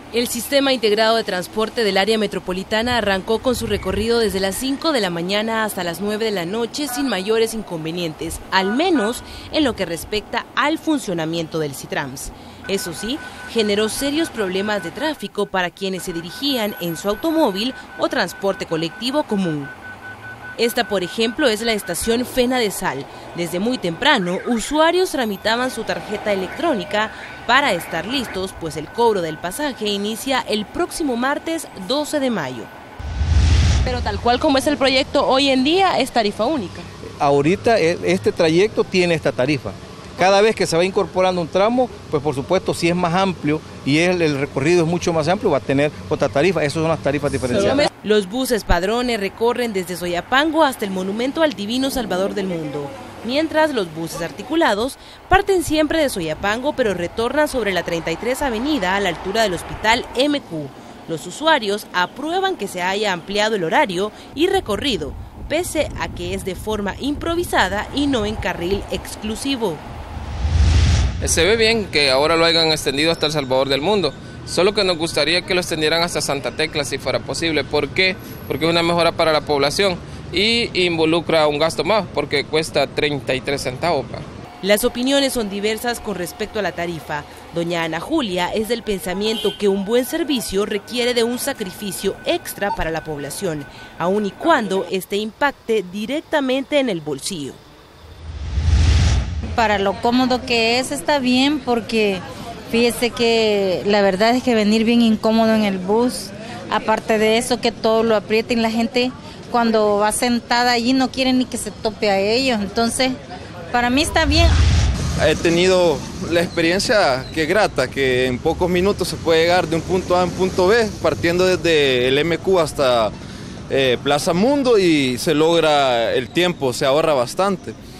El Sistema Integrado de Transporte del Área Metropolitana arrancó con su recorrido desde las 5 de la mañana hasta las 9 de la noche sin mayores inconvenientes, al menos en lo que respecta al funcionamiento del Sitrans. Eso sí, generó serios problemas de tráfico para quienes se dirigían en su automóvil o transporte colectivo común. Esta, por ejemplo, es la estación Fena de Sal. Desde muy temprano, usuarios tramitaban su tarjeta electrónica para estar listos, pues el cobro del pasaje inicia el próximo martes 12 de mayo. Pero tal cual como es el proyecto hoy en día, es tarifa única. Ahorita este trayecto tiene esta tarifa. Cada vez que se va incorporando un tramo, pues por supuesto si es más amplio y el recorrido es mucho más amplio, va a tener otra tarifa. Esas son las tarifas diferenciadas. Los buses padrones recorren desde Soyapango hasta el Monumento al Divino Salvador del Mundo, mientras los buses articulados parten siempre de Soyapango pero retornan sobre la 33 Avenida a la altura del Hospital MQ. Los usuarios aprueban que se haya ampliado el horario y recorrido, pese a que es de forma improvisada y no en carril exclusivo. Se ve bien que ahora lo hayan extendido hasta El Salvador del Mundo, solo que nos gustaría que lo extendieran hasta Santa Tecla si fuera posible. ¿Por qué? Porque es una mejora para la población y involucra un gasto más, porque cuesta 33 centavos. Las opiniones son diversas con respecto a la tarifa. Doña Ana Julia es del pensamiento que un buen servicio requiere de un sacrificio extra para la población, aun y cuando este impacte directamente en el bolsillo. Para lo cómodo que es, está bien, porque fíjese que la verdad es que venir bien incómodo en el bus, aparte de eso que todo lo aprieta y la gente cuando va sentada allí no quiere ni que se tope a ellos, entonces para mí está bien. He tenido la experiencia que es grata, que en pocos minutos se puede llegar de un punto A a un punto B, partiendo desde el MQ hasta Plaza Mundo y se logra el tiempo, se ahorra bastante.